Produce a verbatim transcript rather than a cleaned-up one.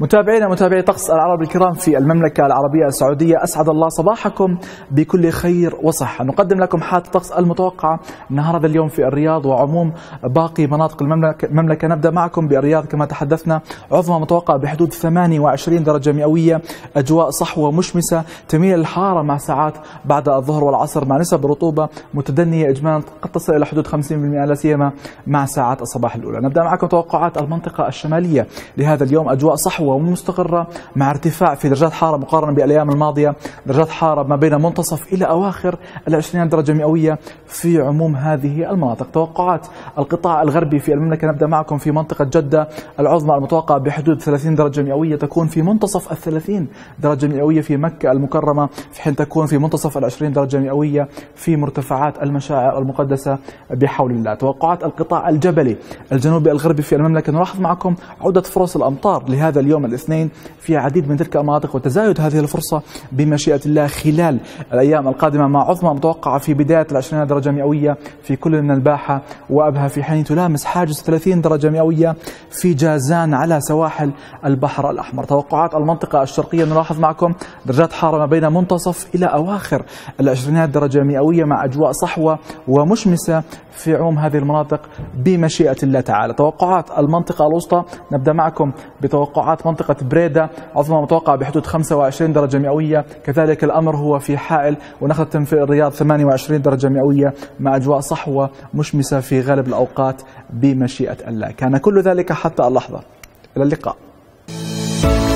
متابعينا متابعي طقس العرب الكرام في المملكة العربية السعودية، أسعد الله صباحكم بكل خير وصحة. نقدم لكم حالة الطقس المتوقعة نهار هذا اليوم في الرياض وعموم باقي مناطق المملكة. المملكة نبدأ معكم بالرياض كما تحدثنا، عظمى متوقعة بحدود ثمانية وعشرين درجة مئوية، أجواء صحوة مشمسة تميل الحرارة مع ساعات بعد الظهر والعصر مع نسب رطوبة متدنية إجمالا قد تصل إلى حدود خمسين بالمئة لا سيما مع ساعات الصباح الأولى. نبدأ معكم توقعات المنطقة الشمالية لهذا اليوم، أجواء صحوة ومستقرة مع ارتفاع في درجات حارة مقارنة بالأيام الماضية، درجات حارة ما بين منتصف إلى أواخر العشرين درجة مئوية في عموم هذه المناطق. توقعات القطاع الغربي في المملكة، نبدأ معكم في منطقة جدة، العظمى المتوقعة بحدود ثلاثين درجة مئوية تكون في منتصف الثلاثين درجة مئوية في مكة المكرمة، في حين تكون في منتصف العشرين درجة مئوية في مرتفعات المشاعر المقدسة بحول الله. توقعات القطاع الجبلي الجنوبي الغربي في المملكة، نلاحظ معكم عودة فرص الأمطار لهذا اليوم الاثنين في عديد من تلك المناطق وتزايد هذه الفرصة بمشيئة الله خلال الأيام القادمة، مع عظمى متوقعة في بداية العشرين درجة مئوية في كل من الباحة وأبها، في حين تلامس حاجز ثلاثين درجة مئوية في جازان على سواحل البحر الأحمر. توقعات المنطقة الشرقية، نلاحظ معكم درجات حارة ما بين منتصف إلى أواخر العشرينات درجة مئوية مع أجواء صحوة ومشمسة في عموم هذه المناطق بمشيئة الله تعالى. توقعات المنطقة الوسطى، نبدأ معكم بتوقعات منطقة بريدة، عظمى متوقعة بحدود خمسة وعشرين درجة مئوية، كذلك الأمر هو في حائل ونخلة في الرياض ثمانية وعشرين درجة مئوية مع أجواء صحوة مشمسة في غالب الأوقات بمشيئة الله. كان كل ذلك حتى اللحظة، إلى اللقاء.